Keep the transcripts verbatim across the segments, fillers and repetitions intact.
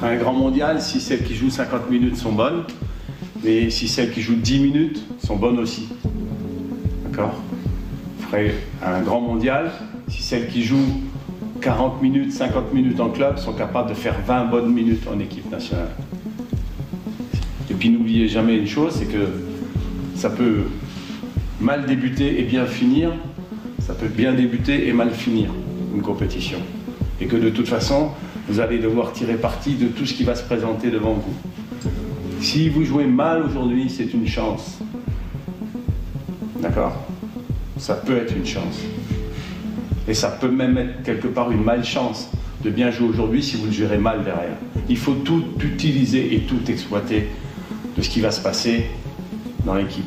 Un grand mondial, si celles qui jouent cinquante minutes sont bonnes, mais si celles qui jouent dix minutes sont bonnes aussi. D'accord? Vous ferez un grand mondial, si celles qui jouent quarante minutes, cinquante minutes en club sont capables de faire vingt bonnes minutes en équipe nationale. Et puis n'oubliez jamais une chose, c'est que ça peut mal débuter et bien finir, ça peut bien débuter et mal finir une compétition. Et que de toute façon, vous allez devoir tirer parti de tout ce qui va se présenter devant vous. Si vous jouez mal aujourd'hui, c'est une chance. D'accord? Ça peut être une chance. Et ça peut même être quelque part une malchance de bien jouer aujourd'hui si vous le gérez mal derrière. Il faut tout utiliser et tout exploiter de ce qui va se passer dans l'équipe.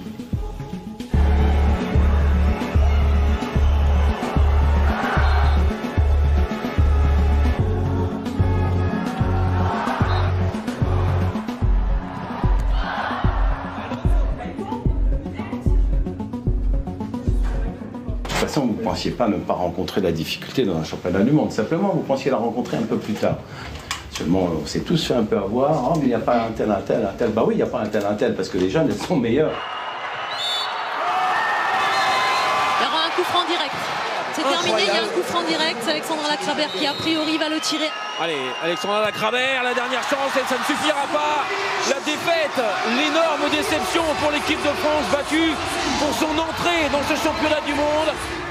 De toute façon, vous ne pensiez pas ne pas rencontrer la difficulté dans un championnat du monde. Simplement, vous pensiez la rencontrer un peu plus tard. Seulement, on s'est tous fait un peu avoir. Oh, mais il n'y a pas un tel, un tel, un tel. Bah oui, il n'y a pas un tel, un tel, parce que les jeunes, elles sont meilleures. Il y aura un coup franc direct. C'est terminé, il y a un coup franc direct. C'est Alexandra Lacrabert qui, a priori, va le tirer. Allez, Alexandra Lacrabert, la dernière chance, et ça ne suffira pas. La défaite, l'énorme déception pour l'équipe de France battue pour son entrée dans ce championnat du monde.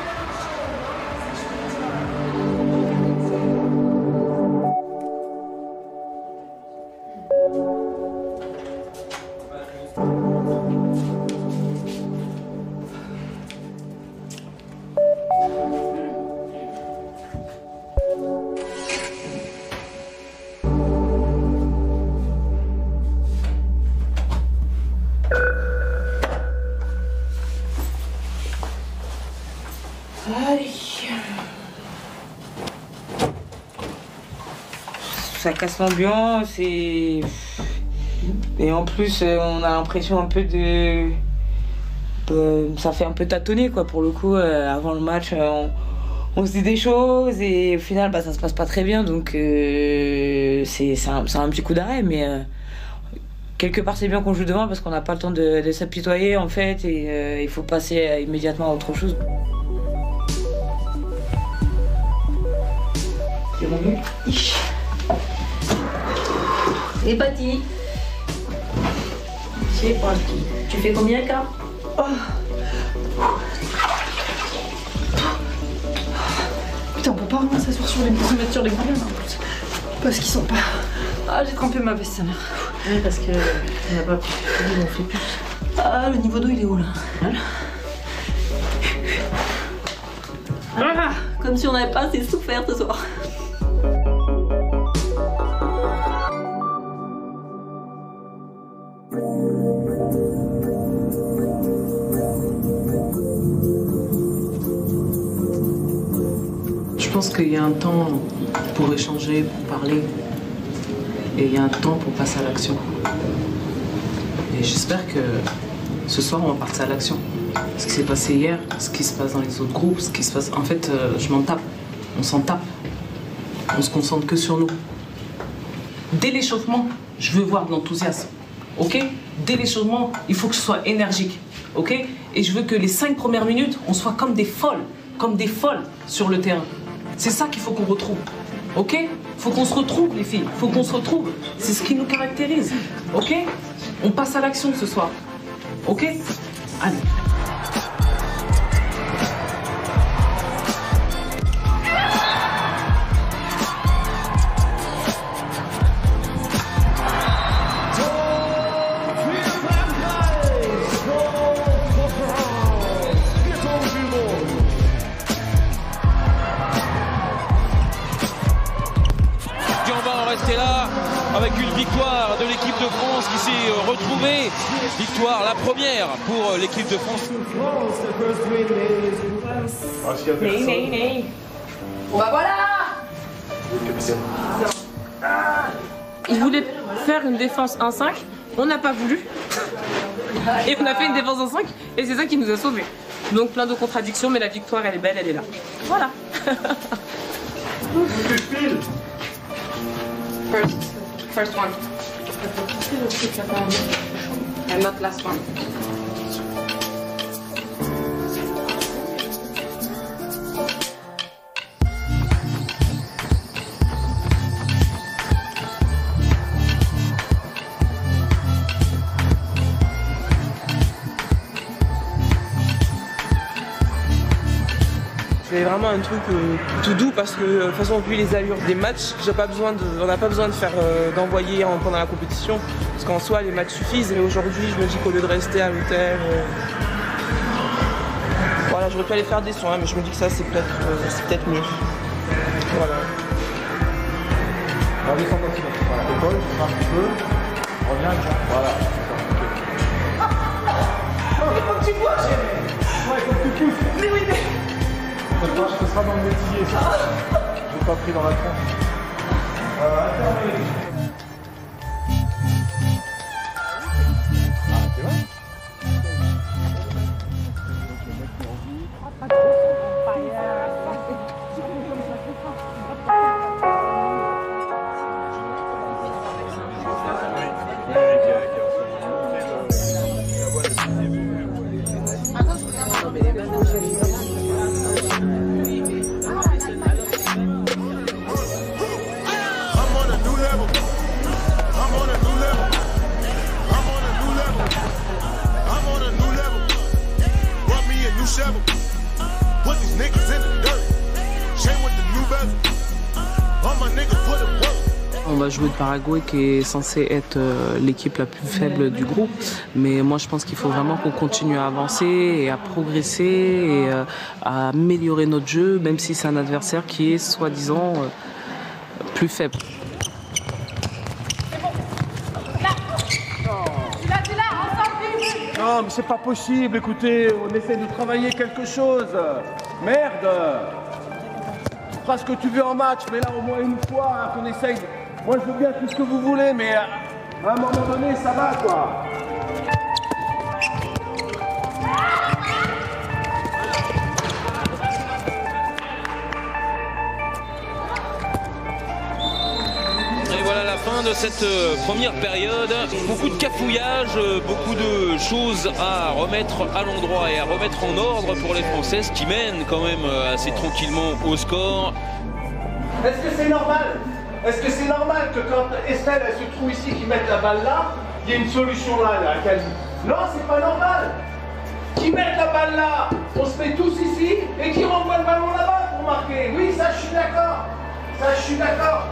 Allez. Ça casse l'ambiance et... et en plus on a l'impression un peu de... Euh, ça fait un peu tâtonner quoi pour le coup. Euh, avant le match on... on se dit des choses et au final bah, ça se passe pas très bien donc euh, c'est un, un petit coup d'arrêt mais euh, quelque part c'est bien qu'on joue demain parce qu'on n'a pas le temps de, de s'apitoyer en fait et euh, il faut passer immédiatement à autre chose. C'est bon. Et Patti. C'est parti. Tu fais combien de cas? Oh. Putain, on peut pas vraiment s'asseoir sur les se mettre sur les ballons en plus. Parce qu'ils sont pas. Ah, j'ai trempé ma veste, sa mère. Oui, parce que on n'a pas pu. On fait plus. Ah, le niveau d'eau il est où là? Voilà. Ah, comme si on n'avait pas assez souffert ce soir. Je pense qu'il y a un temps pour échanger, pour parler, et il y a un temps pour passer à l'action. Et j'espère que ce soir, on va passer à l'action. Ce qui s'est passé hier, ce qui se passe dans les autres groupes, ce qui se passe... En fait, euh, je m'en tape. On s'en tape. On se concentre que sur nous. Dès l'échauffement, je veux voir de l'enthousiasme. Ok? Dès l'échauffement, il faut que je sois énergique. Ok? Et je veux que les cinq premières minutes, on soit comme des folles, comme des folles sur le terrain. C'est ça qu'il faut qu'on retrouve. Ok? Faut qu'on se retrouve, les filles. Faut qu'on se retrouve. C'est ce qui nous caractérise. Ok? On passe à l'action ce soir. Ok? Allez. Là avec une victoire de l'équipe de France qui s'est retrouvée. Victoire, la première pour l'équipe de France. Hey, hey, hey. Bah voilà. Il voulait faire une défense un cinq, on n'a pas voulu. Et on a fait une défense en cinq et c'est ça qui nous a sauvés. Donc plein de contradictions, mais la victoire elle est belle, elle est là. Voilà. first one. And not last one. C'est vraiment un truc euh, tout doux parce que de toute façon vu les allures des matchs, j'ai pas besoin de, on n'a pas besoin de faire euh, d'envoyer pendant la compétition parce qu'en soi les matchs suffisent. Et aujourd'hui je me dis qu'au lieu de rester à l'hôtel, euh, voilà, j'aurais pu aller faire des soins, mais je me dis que ça c'est peut-être euh, c'est peut-être mieux. Voilà. On va descendre un petit peu. Voilà, épaule, tu marches un petit peu. Reviens, tiens. Voilà. Oh, il faut que tu bouges. Ouais, il faut que tu pousses. Mais oui, mais. Ce sera dans le métier, ça. Je l'ai pas pris dans la tronche. Euh, attends, ah, c'est vrai. On va jouer le Paraguay qui est censé être euh, l'équipe la plus faible du groupe, mais moi je pense qu'il faut vraiment qu'on continue à avancer et à progresser et euh, à améliorer notre jeu, même si c'est un adversaire qui est soi-disant euh, plus faible. Non, mais c'est pas possible, écoutez, on essaie de travailler quelque chose. Merde! Tu feras ce que tu veux en match, mais là au moins une fois hein, qu'on essaye. Moi je veux bien tout ce que vous voulez, mais à un moment donné, ça va quoi. Et voilà la fin de cette première période. Beaucoup de cafouillage, beaucoup de choses à remettre à l'endroit et à remettre en ordre pour les Françaises qui mènent quand même assez tranquillement au score. Est-ce que c'est normal? Est-ce que c'est normal que quand Estelle elle se trouve ici, qu'ils mettent la balle là, il y a une solution là, là qu'elle dit? Non, c'est pas normal. Qui mettent la balle là, on se met tous ici et qui renvoie le ballon là-bas pour marquer. Oui, ça je suis d'accord. Ça je suis d'accord.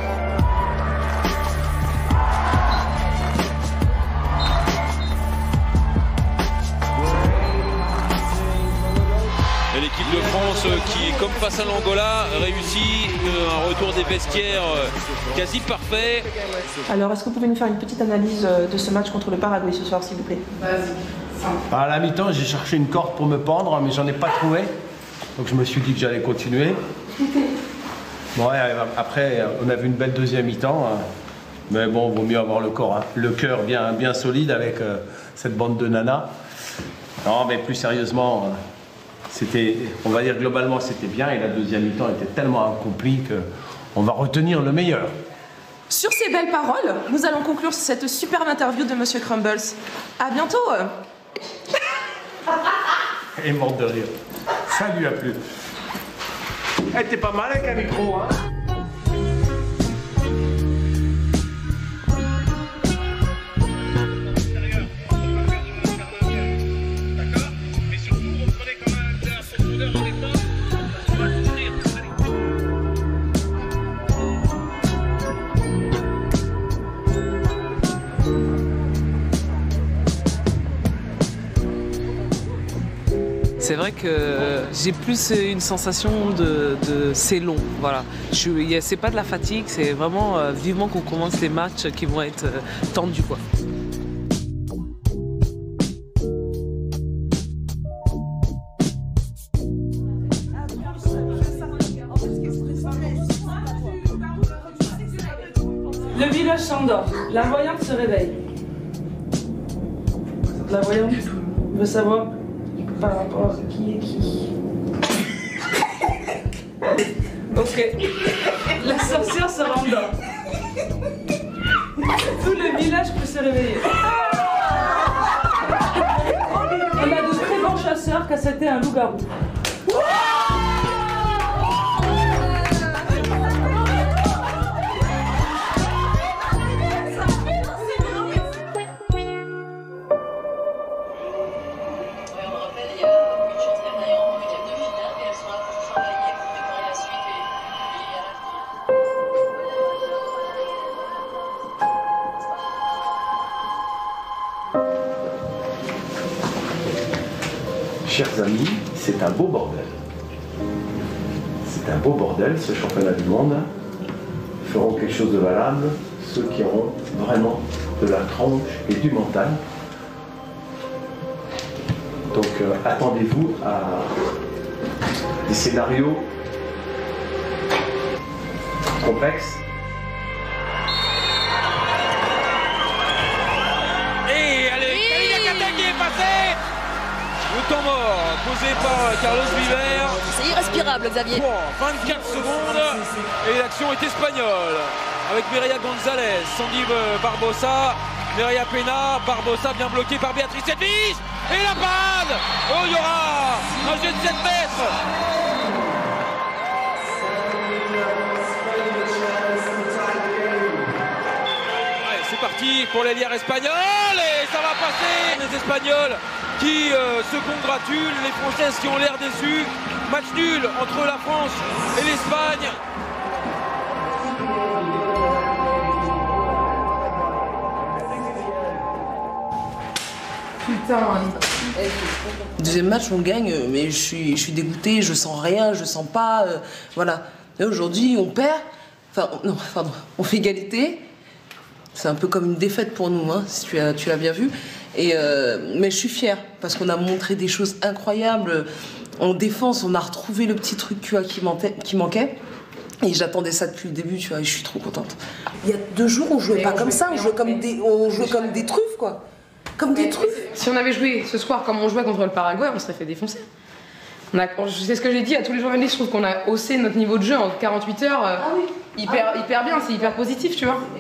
Et l'équipe de France qui, comme face à l'Angola, réussit un retour des vestiaires quasi parfait. Alors, est-ce que vous pouvez nous faire une petite analyse de ce match contre le Paraguay ce soir, s'il vous plaît? À la mi-temps, j'ai cherché une corde pour me pendre, mais j'en ai pas trouvé. Donc je me suis dit que j'allais continuer. Bon, ouais, après, on a vu une belle deuxième mi-temps. Mais bon, vaut mieux avoir le corps, hein, le cœur bien, bien solide avec euh, cette bande de nanas. Non, mais plus sérieusement... C'était, on va dire globalement c'était bien et la deuxième mi-temps était tellement accomplie qu'on va retenir le meilleur. Sur ces belles paroles, nous allons conclure cette superbe interview de Monsieur Crumbles. À bientôt. Elle est morte de rire. Ça lui a plu. Elle était pas mal avec un micro, hein. C'est vrai que j'ai plus une sensation de, de c'est long, voilà. C'est pas de la fatigue, c'est vraiment euh, vivement qu'on commence les matchs qui vont être euh, tendus, quoi. Le village s'endort, la voyante se réveille. La voyante veut savoir par rapport à qui est qui. Ok. La sorcière se rendort. s'est réveillé. On a de très bons chasseurs car c'était un loup-garou. Chers amis, c'est un beau bordel. C'est un beau bordel, ce championnat du monde. Feront quelque chose de valable ceux qui auront vraiment de la tronche et du mental. Donc euh, attendez-vous à des scénarios complexes. Et allez, Kalina Kata qui est passé. Le temps mort posé par Carlos Viver. C'est irrespirable, Xavier. Bon, vingt-quatre secondes et l'action est espagnole. Avec Mireia González, Sandy Barbosa, Mireia Pena, Barbosa bien bloqué par Béatrice Edwige. Et la panne. Oh, il y aura un jet de sept mètres. Allez, c'est parti pour l'ailière espagnole et ça va passer. Les Espagnols qui euh, se congratulent, les Françaises qui ont l'air déçues. Match nul entre la France et l'Espagne. Putain. Deuxième match, on gagne, mais je suis, je suis dégoûtée, je sens rien, je sens pas. Euh, voilà. Et aujourd'hui, on perd. Enfin, non, pardon, on fait égalité. C'est un peu comme une défaite pour nous, hein, si tu as, tu l'as bien vu. Et euh, mais je suis fière parce qu'on a montré des choses incroyables. En défense, on a retrouvé le petit truc tu vois, qui, manquait, qui manquait. Et j'attendais ça depuis le début, tu vois, et je suis trop contente. Il y a deux jours, on jouait pas comme ça, on jouait comme des, on jouait comme des truffes, quoi. Comme des truffes. Si on avait joué ce soir comme on jouait contre le Paraguay, on serait fait défoncer. On a, c'est ce que j'ai dit à tous les journalistes, je trouve qu'on a haussé notre niveau de jeu en quarante-huit heures. Ah oui. hyper, ah oui. hyper bien, c'est hyper positif, tu vois.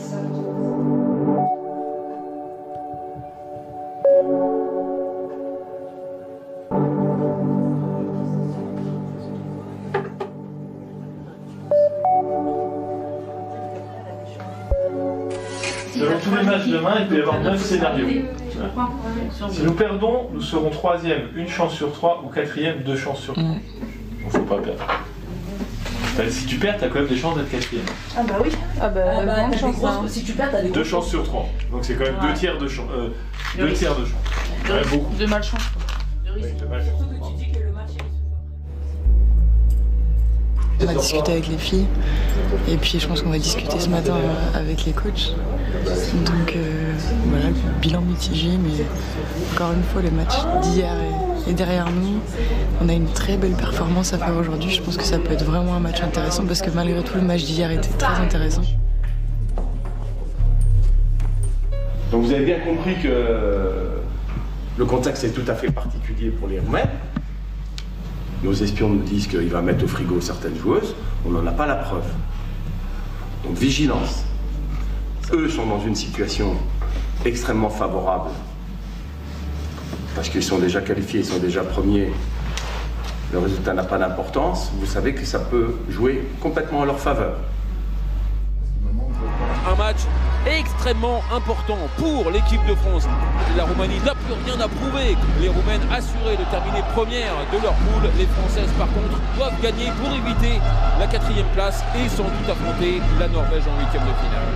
Selon tous les matchs demain, il peut y avoir neuf scénarios. Si nous perdons, nous serons troisième, une chance sur trois, ou quatrième, deux chances sur trois. Donc faut pas perdre. Si tu perds, t'as quand même des chances d'être quatrième. Ah bah oui. Ah bah, ah bah t'as chance, hein. Si tu perds, t'as des deux chances sur trois. Donc c'est quand même ouais. deux tiers de chance. Euh, deux tiers de chance. Ouais, beaucoup. De malchance. Oui, de malchance. On a discuté avec les filles et puis je pense qu'on va discuter ce matin avec les coachs. Donc euh, voilà, le bilan mitigé, mais encore une fois le match d'hier est, est derrière nous. On a une très belle performance à faire aujourd'hui. Je pense que ça peut être vraiment un match intéressant parce que malgré tout le match d'hier était très intéressant. Donc vous avez bien compris que le contexte est tout à fait particulier pour les Roumains. Nos espions nous disent qu'il va mettre au frigo certaines joueuses, on n'en a pas la preuve. Donc vigilance. Eux sont dans une situation extrêmement favorable, parce qu'ils sont déjà qualifiés, ils sont déjà premiers, le résultat n'a pas d'importance, vous savez que ça peut jouer complètement en leur faveur. Un match extrêmement important pour l'équipe de France. La Roumanie n'a plus rien à prouver. Les Roumaines assurées de terminer première de leur poule. Les Françaises par contre doivent gagner pour éviter la quatrième place et sans doute affronter la Norvège en huitième de finale.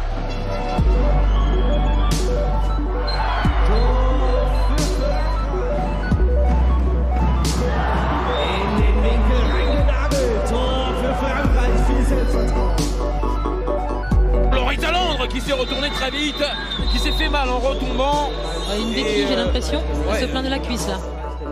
Qui s'est retourné très vite, qui s'est fait mal en retombant. Une béquille, j'ai l'impression. Ouais. Il se plaint de la cuisse là.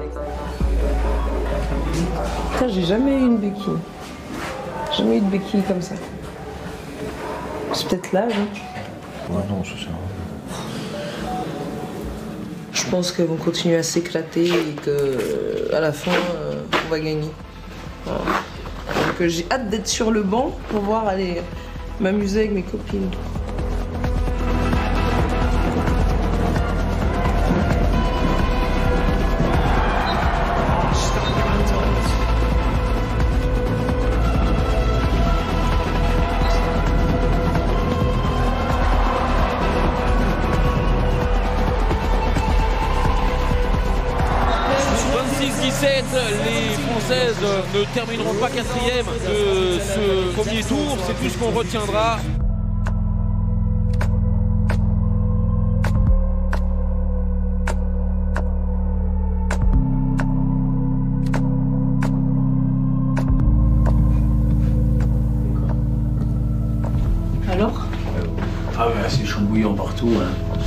Putain, j'ai jamais eu une béquille. Jamais eu de béquille comme ça. C'est peut-être l'âge. Hein. Ouais, non, ça c'est. Je pense qu'elles vont continuer à s'éclater et qu'à la fin, euh, on va gagner. Voilà. Donc euh, j'ai hâte d'être sur le banc pour voir aller m'amuser avec mes copines. les Françaises ne termineront pas quatrième de ce premier tour, c'est tout ce qu'on retiendra. Alors? Ah ben c'est chaud bouillant partout. Hein.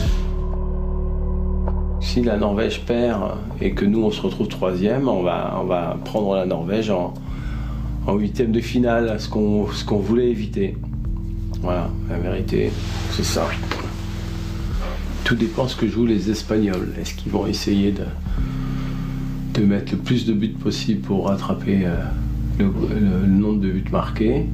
Si la Norvège perd et que nous on se retrouve troisième, on va, on va prendre la Norvège en, en huitième de finale, ce qu'on ce qu'on voulait éviter. Voilà, la vérité, c'est ça. Tout dépend de ce que jouent les Espagnols. Est-ce qu'ils vont essayer de, de mettre le plus de buts possible pour rattraper euh, le, le, le nombre de buts marqués?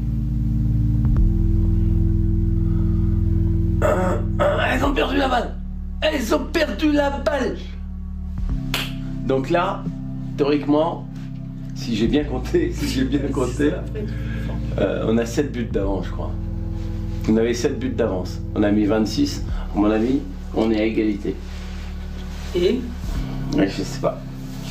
Elles ont perdu la balle. Elles ont perdu la balle. Donc là, théoriquement, si j'ai bien compté, si j'ai bien compté, euh, on a sept buts d'avance, je crois. On avait sept buts d'avance. On a mis vingt-six. À mon avis, on est à égalité. Et ouais, je sais pas.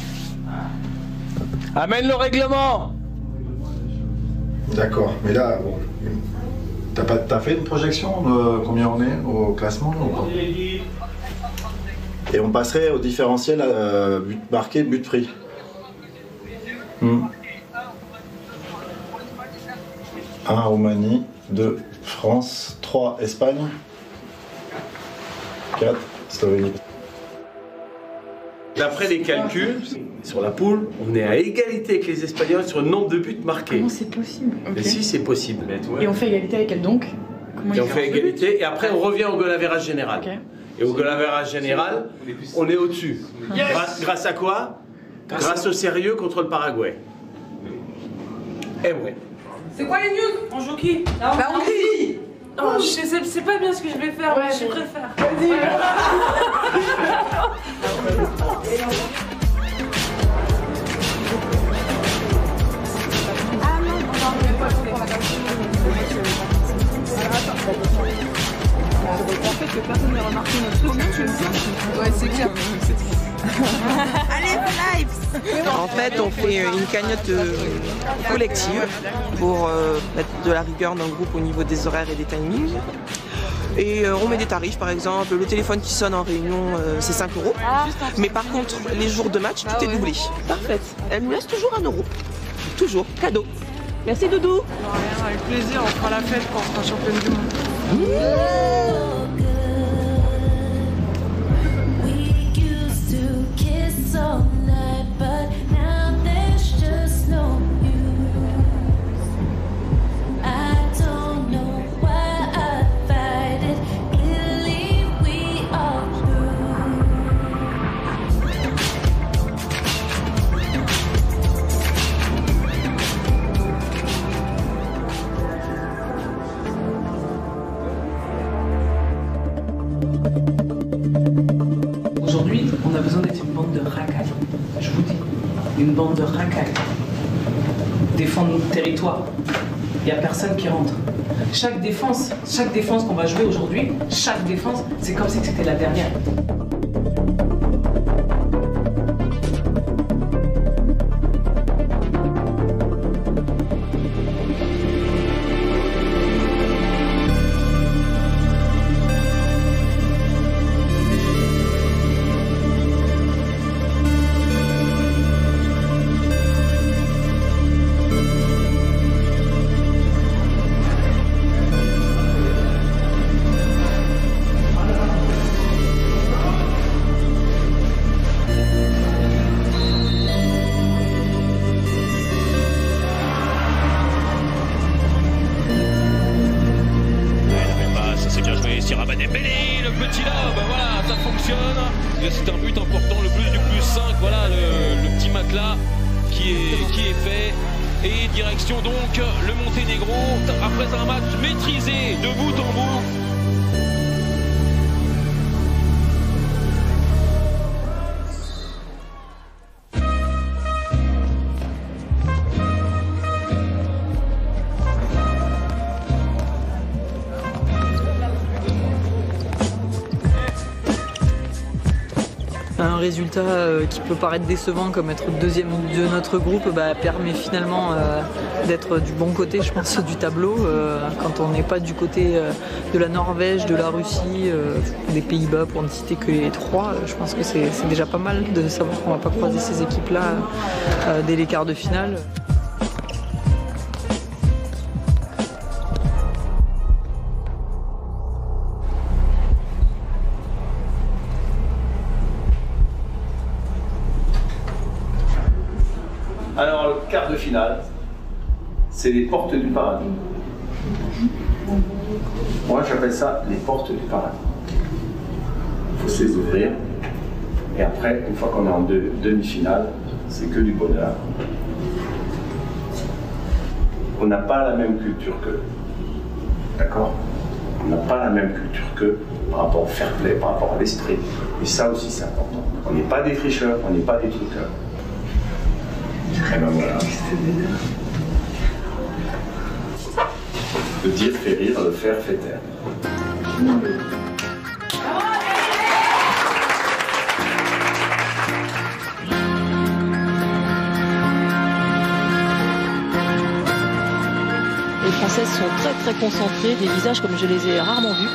Amène le règlement. D'accord, mais là, bon, t'as pas, t'as fait une projection de combien on est au classement ou pas? Et on passerait au différentiel euh, but marqué, but pris. Hmm. un Roumanie, deux France, trois Espagne, quatre Slovénie. D'après les calculs, sur la poule, on est à égalité avec les Espagnols sur le nombre de buts marqués. Comment c'est possible? Et okay. Si, c'est possible. Et on fait égalité avec elle donc? Comment Et on fait égalité, et après on revient au goal average général. Okay. Et au goal average général, on est au-dessus. Yes. Grâce, grâce à quoi? Grâce, grâce au sérieux contre le Paraguay. Eh ouais. C'est quoi les news? On joue qui? La Hongrie. Oh, je sais, c'est pas bien ce que je vais faire, ouais, mais je préfère. Vas-y. Ouais, c'est clair. Allez, live. En fait, on fait une cagnotte euh, collective pour euh, mettre de la rigueur dans le groupe au niveau des horaires et des timings. Et euh, on met des tarifs, par exemple, le téléphone qui sonne en réunion, euh, c'est cinq euros. Mais par contre, les jours de match, tout ah, est ouais. doublé. Parfait. Elle nous laisse toujours un euro. Toujours. Cadeau. Merci, Doudou. Non, rien, avec plaisir, on fera la fête quand on sera championne du monde. Mmh. Aujourd'hui, on a besoin d'être une bande de racailles. Je vous dis, une bande de racailles. Défendre notre territoire. Il n'y a personne qui rentre. Chaque défense, chaque défense qu'on va jouer aujourd'hui, chaque défense, c'est comme si c'était la dernière. C'est un but important, le plus du plus cinq, voilà le, le petit matelas qui est, qui est fait. Et direction donc le Monténégro, après un match maîtrisé de bout en bout. Un résultat euh, qui peut paraître décevant comme être deuxième de notre groupe bah, permet finalement euh, d'être du bon côté, je pense, du tableau. Euh, quand on n'est pas du côté euh, de la Norvège, de la Russie, euh, des Pays-Bas, pour ne citer que les trois, je pense que c'est déjà pas mal de savoir qu'on ne va pas croiser ces équipes-là euh, dès les quarts de finale. Alors, le quart de finale, c'est les portes du paradis. Moi, j'appelle ça les portes du paradis. Il faut se les ouvrir. Et après, une fois qu'on est en deux, demi-finale, c'est que du bonheur. On n'a pas la même culture qu'eux. D'accord? On n'a pas la même culture qu'eux par rapport au fair play, par rapport à l'esprit. Et ça aussi, c'est important. On n'est pas des tricheurs, on n'est pas des truqueurs. Et ben voilà. Le dire fait rire, le faire fait taire. Les Françaises sont très très concentrées, des visages comme je les ai rarement vus.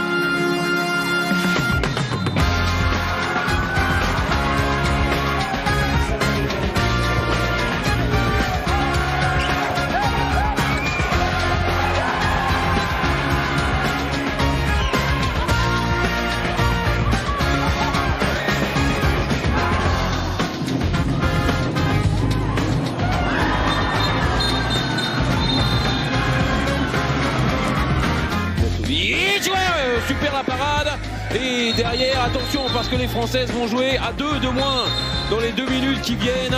Super la parade et derrière attention parce que les Françaises vont jouer à deux de moins dans les deux minutes qui viennent.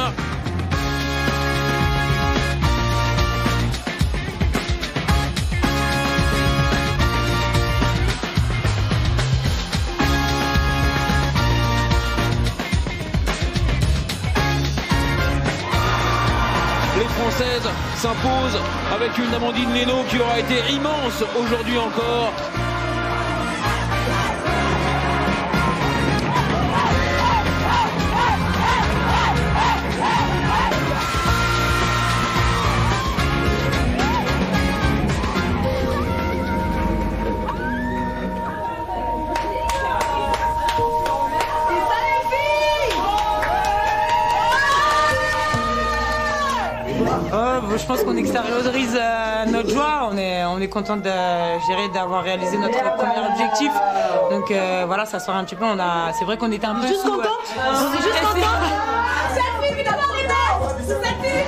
Les Françaises s'imposent avec une Amandine Leno qui aura été immense aujourd'hui encore. Oh, je pense qu'on extériorise euh, notre joie, on est, on est content d'avoir réalisé notre premier objectif. Donc euh, voilà, ça sort un petit peu, on a, c'est vrai qu'on était un peu Juste sous, contente euh, On est juste contente. Selfie, vite d'avoir les dents. Selfie,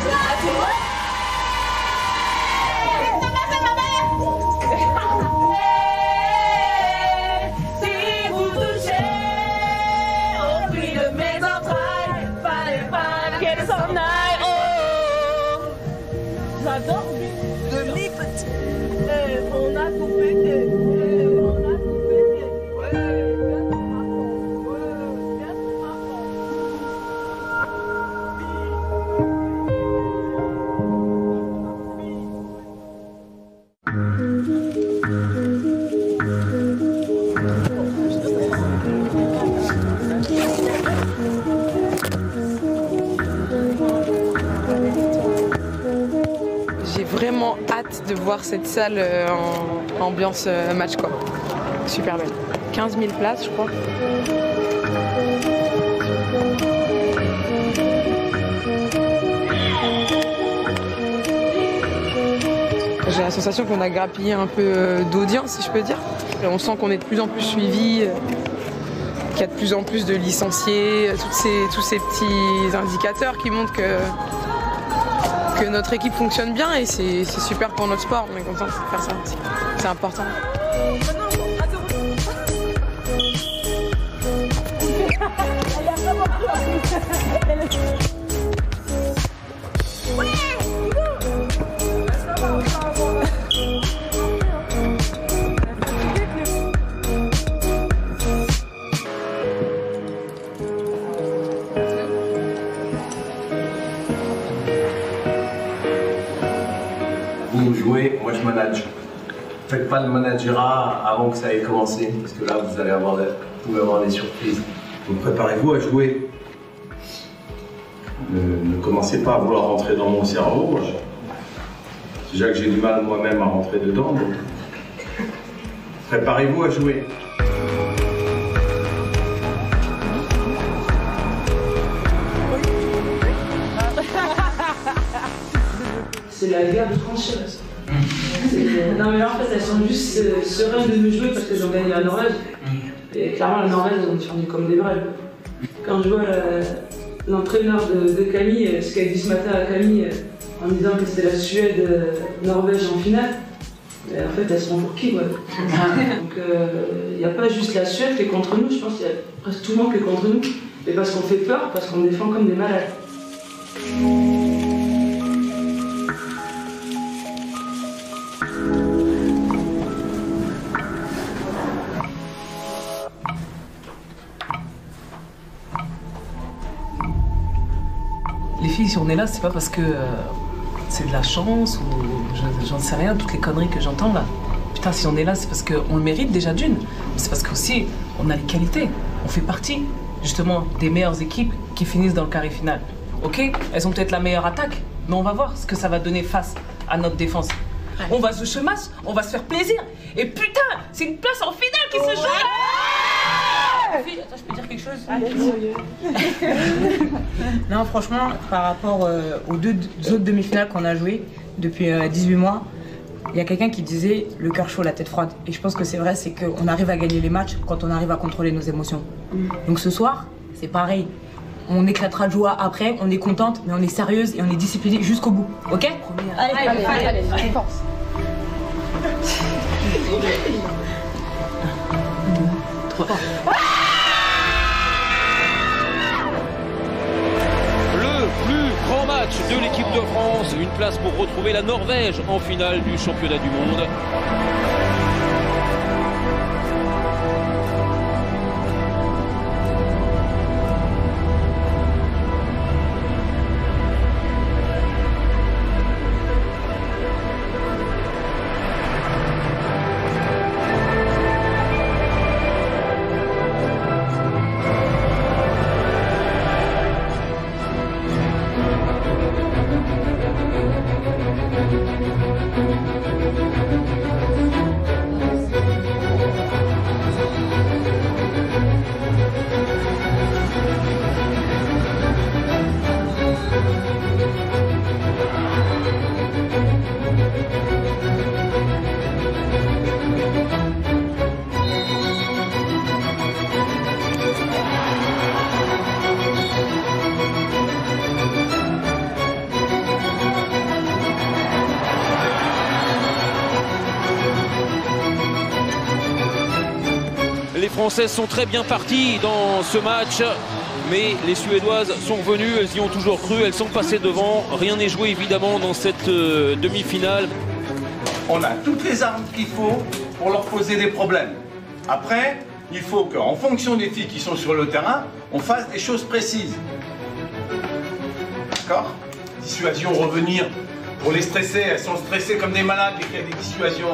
si vous touchez au prix de mes entrailles, fallait pas qu'elle s'en aille. Oh, j'adore de mi petit. On a tout pété. On a tout pété. J'ai vraiment hâte de voir cette salle euh, en ambiance euh, match quoi. Super belle. quinze mille places je crois. J'ai la sensation qu'on a grappillé un peu euh, d'audience si je peux dire. Et on sent qu'on est de plus en plus suivi, euh, qu'il y a de plus en plus de licenciés, euh, toutes ces, tous ces petits indicateurs qui montrent que que notre équipe fonctionne bien et c'est super pour notre sport, on est content de faire ça aussi. C'est important. Vous jouez, moi je manage. Faites pas le managerat avant que ça ait commencé, parce que là vous allez avoir des, vous pouvez avoir des surprises. Donc préparez-vous à jouer. Ne, ne commencez pas à vouloir rentrer dans mon cerveau. Déjà que j'ai du mal moi-même à rentrer dedans. Donc préparez-vous à jouer. C'est la guerre de tranchées. Non mais là, en fait elles sont juste euh, sereines de nous jouer parce qu'elles ont gagné la Norvège. Et clairement la Norvège ils ont défendu comme des vrais. Quand je vois l'entraîneur de, de Camille, ce qu'elle dit ce matin à Camille en disant que c'était la Suède-Norvège en finale, en fait elles se font pour qui quoi. Donc il n'y a pas juste la Suède qui est contre nous, je pense qu'il y a presque tout le monde qui est contre nous. Mais parce qu'on fait peur, parce qu'on défend comme des malades. Les filles, si on est là, c'est pas parce que euh, c'est de la chance ou j'en sais rien, toutes les conneries que j'entends là. Putain, si on est là, c'est parce qu'on le mérite déjà d'une. C'est parce qu'aussi, on a les qualités. On fait partie, justement, des meilleures équipes qui finissent dans le carré final. Ok, elles ont peut-être la meilleure attaque, mais on va voir ce que ça va donner face à notre défense. On va se chômage, on va se faire plaisir. Et putain, c'est une place en finale qui se joue. Attends, je peux dire quelque chose? Non, franchement, par rapport euh, aux deux autres demi-finales qu'on a jouées depuis euh, dix-huit mois, il y a quelqu'un qui disait le cœur chaud, la tête froide. Et je pense que c'est vrai, c'est qu'on arrive à gagner les matchs quand on arrive à contrôler nos émotions. Mm. Donc ce soir, c'est pareil. On éclatera de joie après, on est contente, mais on est sérieuse et on est disciplinée jusqu'au bout. Ok? Allez, allez, allez, allez, allez, allez, force. Le plus grand match de l'équipe de France, une place pour retrouver la Norvège en finale du championnat du monde. Les Françaises sont très bien parties dans ce match, mais les Suédoises sont venues, elles y ont toujours cru, elles sont passées devant. Rien n'est joué évidemment dans cette euh, demi-finale. On a toutes les armes qu'il faut pour leur poser des problèmes. Après, il faut qu'en fonction des filles qui sont sur le terrain, on fasse des choses précises. D'accord? Dissuasion, revenir pour les stresser, elles sont stressées comme des malades dès qu'il y a des dissuasions.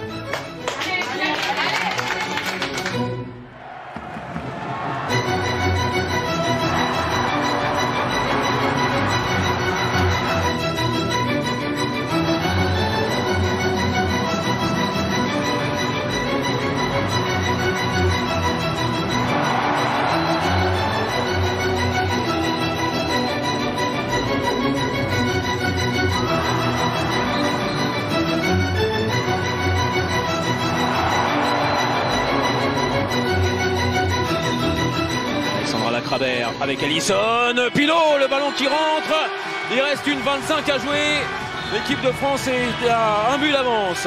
Avec Alison Pinault, le ballon qui rentre, il reste une vingt-cinq à jouer, l'équipe de France est à un but d'avance.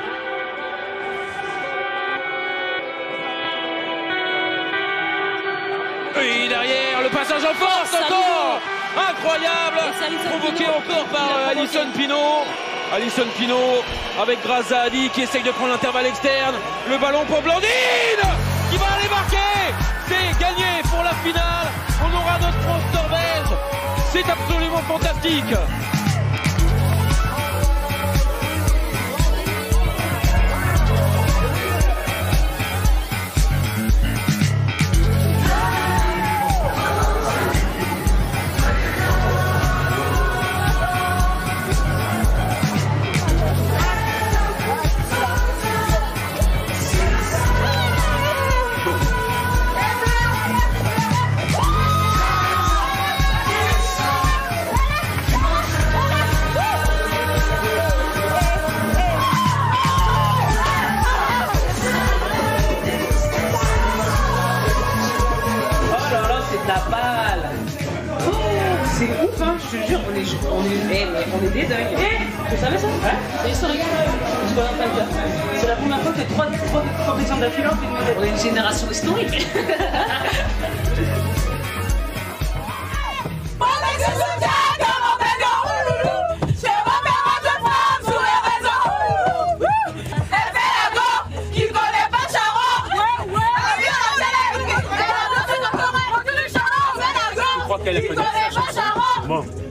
Et derrière, le passage en force encore, incroyable, provoqué encore par Alison Pinault. Alison Pinault avec Grazadi qui essaye de prendre l'intervalle externe, le ballon pour Blandine qui va aller marquer, c'est gagné pour la finale. On aura notre France-Norvège. C'est absolument fantastique. on est des dingues. Tu savais ça? Ouais. C'est historique. Je vois pas le faire. C'est la première fois que trois, trois compétitions d'affilée on fait une médaille. On est une génération historique. Je crois qu'elle est connue. Bon.